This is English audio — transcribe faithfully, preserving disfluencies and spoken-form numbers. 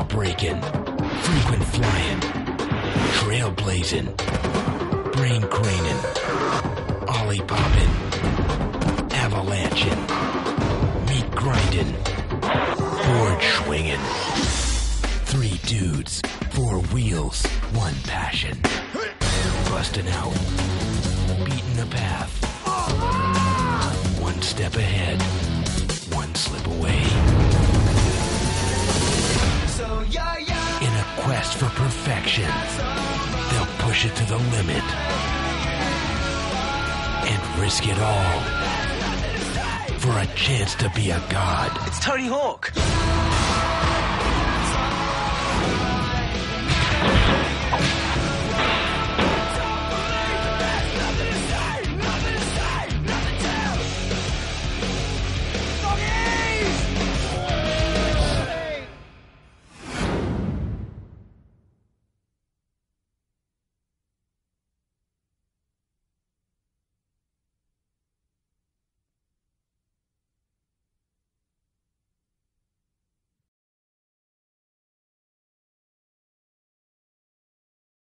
Law-breaking, frequent flying, trailblazing, brain craning, ollie-popping, avalanching, meat grinding, board swinging. Three dudes, four wheels, one passion. Busting out, beating the path. One step ahead, one slip away. In a quest for perfection, they'll push it to the limit and risk it all for a chance to be a god. It's Tony Hawk.